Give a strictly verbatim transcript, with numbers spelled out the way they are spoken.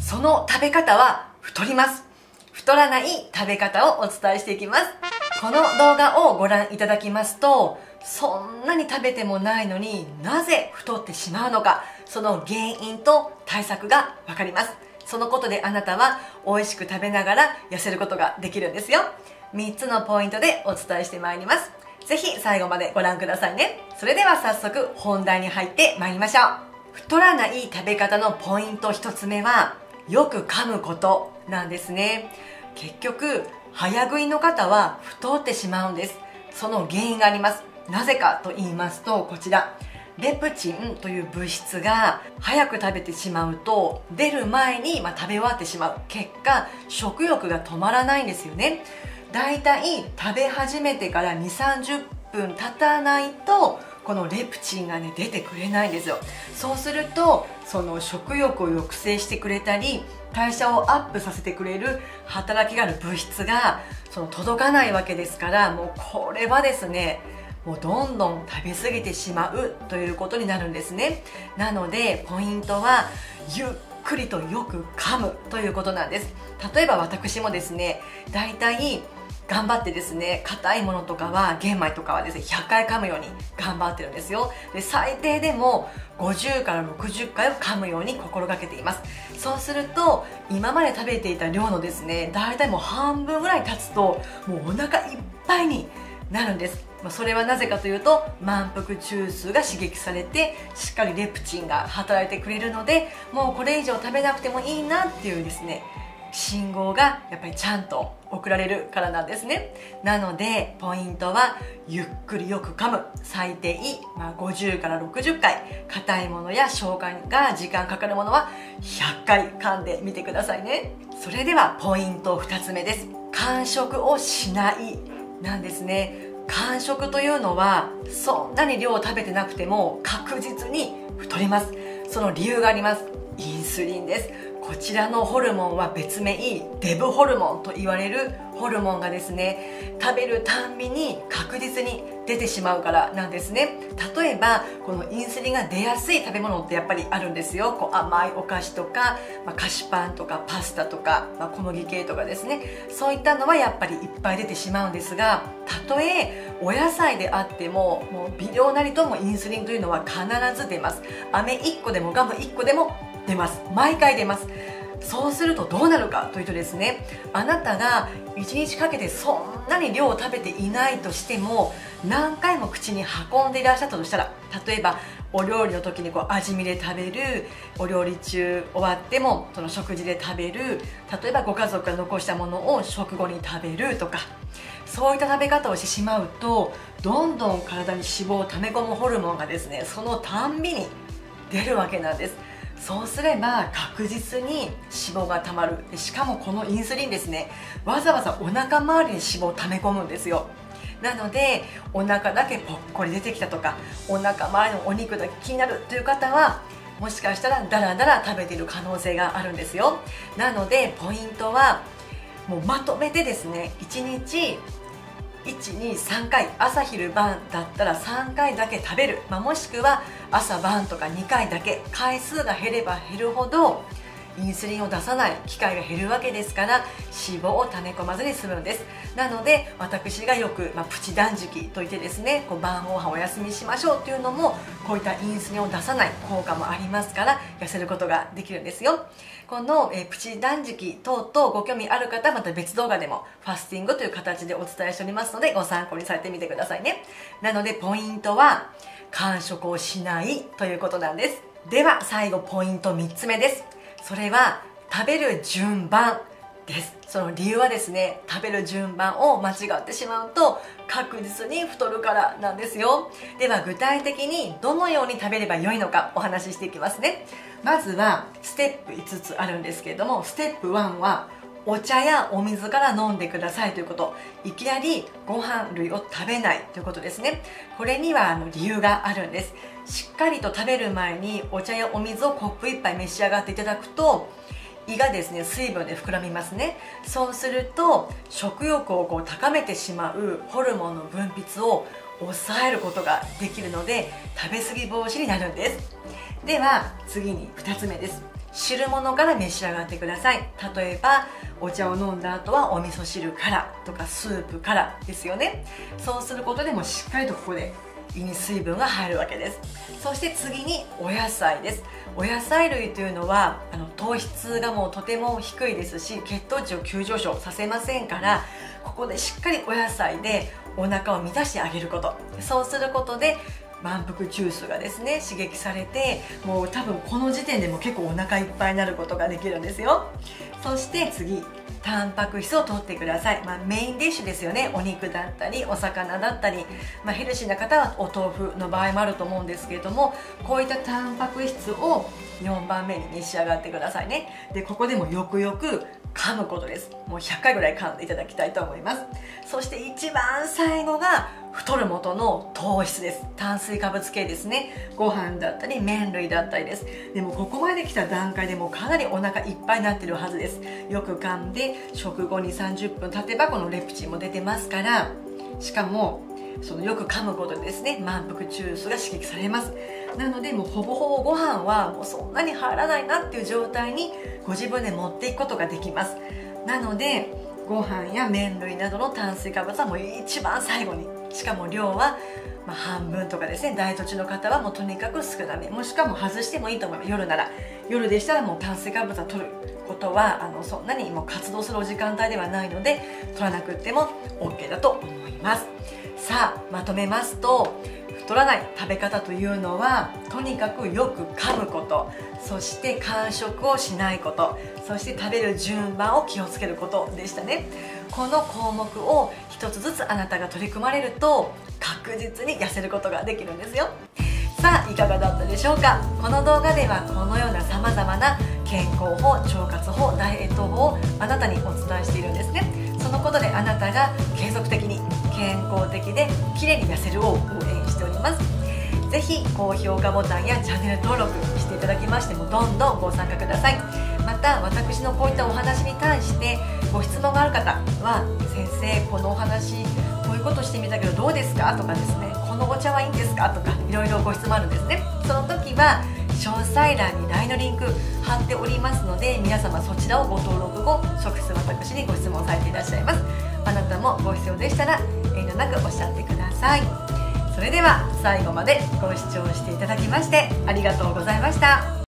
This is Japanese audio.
その食べ方は太ります。太らない食べ方をお伝えしていきます。この動画をご覧いただきますと、そんなに食べてもないのになぜ太ってしまうのか、その原因と対策がわかります。そのことであなたは美味しく食べながら痩せることができるんですよ。みっつのポイントでお伝えしてまいります。ぜひ最後までご覧くださいね。それでは早速本題に入ってまいりましょう。太らない食べ方のポイントひとつめは、よく噛むことなんですね。結局早食いの方は太ってしまうんです。その原因があります。なぜかと言いますと、こちらレプチンという物質が早く食べてしまうと、出る前にまあ食べ終わってしまう結果、食欲が止まらないんですよね。だいたい食べ始めてからにじゅうさんじゅっぷん経たないとこのレプチンがね出てくれないんですよ。そうするとその食欲を抑制してくれたり代謝をアップさせてくれる働きがある物質がその届かないわけですから、もうこれはですね、もうどんどん食べ過ぎてしまうということになるんですね。なのでポイントはゆっくりとよく噛むということなんです。例えば私もですね、だいたい頑張ってですね、硬いものとかは玄米とかはですねひゃっかい噛むように頑張ってるんですよ。で最低でもごじゅうからろくじゅっかいを噛むように心がけています。そうすると今まで食べていた量のですね、だいたいもう半分ぐらい経つともうお腹いっぱいになるんです。それはなぜかというと、満腹中枢が刺激されてしっかりレプチンが働いてくれるので、もうこれ以上食べなくてもいいなっていうですね信号がやっぱりちゃんと送られるからなんですね。なのでポイントはゆっくりよく噛む。最低、まあ、ごじゅうからろくじゅっかい、硬いものや消化が時間かかるものはひゃっかい噛んでみてくださいね。それではポイントふたつめです。間食をしないなんですね。間食というのはそんなに量を食べてなくても確実に太ります。その理由があります。インスリンです。こちらのホルモンは別名デブホルモンと言われるホルモンがですね、食べるたんびに確実に出てしまうからなんですね。例えばこのインスリンが出やすい食べ物ってやっぱりあるんですよ。こう甘いお菓子とか、まあ、菓子パンとかパスタとか、まあ、小麦系とかですね、そういったのはやっぱりいっぱい出てしまうんですが、たとえお野菜であってももう微量なりともインスリンというのは必ず出ます。飴いっこでもガムいっこでも出ます。毎回出ます。そうするとどうなるかというとですね、あなたがいちにちかけてそんなに量を食べていないとしても、何回も口に運んでいらっしゃったとしたら、例えばお料理の時にこう味見で食べる、お料理中終わってもその食事で食べる、例えばご家族が残したものを食後に食べるとか、そういった食べ方をしてしまうと、どんどん体に脂肪を溜め込むホルモンがですね、そのたんびに出るわけなんです。そうすれば確実に脂肪がたまる。しかもこのインスリンですね、わざわざお腹周りに脂肪を溜め込むんですよ。なのでお腹だけぽっこり出てきたとか、お腹周りのお肉だけ気になるという方は、もしかしたらダラダラ食べている可能性があるんですよ。なのでポイントはもうまとめてですね、いちにちいち、に、さんかい、朝昼晩だったらさんかいだけ食べる、まあ、もしくは朝晩とかにかいだけ、回数が減れば減るほどインスリンを出さない機会が減るわけですから、脂肪を溜め込まずに済むんです。なので私がよく、まあ、プチ断食といってですね、こう晩ご飯お休みしましょうっていうのも、こういったインスリンを出さない効果もありますから痩せることができるんですよ。この、えー、プチ断食等々ご興味ある方はまた別動画でもファスティングという形でお伝えしておりますので、ご参考にされてみてくださいね。なのでポイントは間食をしないということなんです。では最後ポイントみっつめです。それは食べる順番です。その理由はですね、食べる順番を間違ってしまうと確実に太るからなんですよ。では具体的にどのように食べればよいのかお話ししていきますね。まずはステップいつつあるんですけれども、ステップいちはお茶やお水から飲んでくださいということ。いきなりご飯類を食べないということですね。これにはあの理由があるんです。しっかりと食べる前にお茶やお水をコップいっぱい召し上がっていただくと、胃がですね水分で膨らみますね。そうすると食欲をこう高めてしまうホルモンの分泌を抑えることができるので、食べ過ぎ防止になるんです。では次にふたつめです。 汁物から召し上がってください。例えばお茶を飲んだ後はお味噌汁からとかスープからですよね。そうすることでもしっかりとここで胃に水分が入るわけです。そして次にお野菜です。お野菜類というのはあの糖質がもうとても低いですし、血糖値を急上昇させませんから、ここでしっかりお野菜でお腹を満たしてあげること、そうすることで満腹中枢がですね刺激されて、もう多分この時点でも結構お腹いっぱいになることができるんですよ。そして次、タンパク質を取ってください。まあ、メインディッシュですよね。お肉だったりお魚だったり、まあ、ヘルシーな方はお豆腐の場合もあると思うんですけれども、こういったタンパク質をよんばんめに召し上がってくださいね。でここでもよくよく噛むことです。もうひゃっかいぐらい噛んでいただきたいと思います。そして一番最後が太る元の糖質です。炭水化物系ですね。ご飯だったり麺類だったりです。でもここまで来た段階でもうかなりお腹いっぱいになってるはずです。よく噛んで食後にさんじゅっぷん経てばこのレプチンも出てますから、しかもそのよく噛むことでですね満腹中枢が刺激されます。なのでもうほぼほぼご飯はもうそんなに入らないなっていう状態にご自分で持っていくことができます。なのでご飯や麺類などの炭水化物はもう一番最後に、しかも量はまあ半分とかですね。ダイエット中の方はもうとにかく少なめ、もしくはもう外してもいいと思います。夜なら夜でしたらもう炭水化物は取ることはあのそんなにもう活動するお時間帯ではないので取らなくても OK だと思います。さあまとめますと、太らない食べ方というのはとにかくよく噛むこと、そして間食をしないこと、そして食べる順番を気をつけることでしたね。この項目を一つずつあなたが取り組まれると確実に痩せることができるんですよ。さあいかがだったでしょうか。この動画ではこのようなさまざまな健康法、腸活法、ダイエット法をあなたにお伝えしているんですね。そのことであなたが継続的に健康的で綺麗に痩せるを応援しております。ぜひ高評価ボタンやチャンネル登録していただきましてもどんどんご参加ください。また私のこういったお話に対してご質問がある方は、先生このお話こういうことしてみたけどどうですかとかですね、このお茶はいいんですかとかいろいろご質問あるんですね。その時は詳細欄に ライン のリンク貼っておりますので、皆様そちらをご登録後直接私にご質問されていらっしゃいます。あなたもご必要でしたら遠慮なくおっしゃってください。それでは最後までご視聴していただきましてありがとうございました。